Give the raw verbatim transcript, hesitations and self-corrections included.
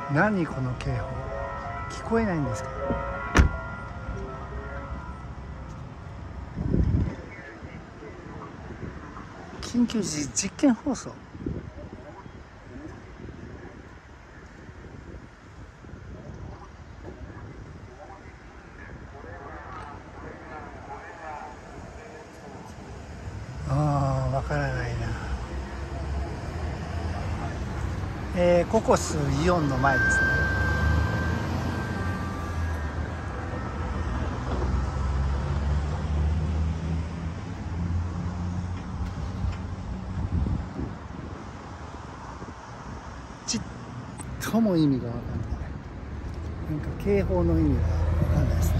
何この警報、聞こえないんですけど。緊急時実験放送。ああ、わからないな。えー、ココスイオンの前ですね。ちっとも意味がわかんない。なんか警報の意味がわかんないですね。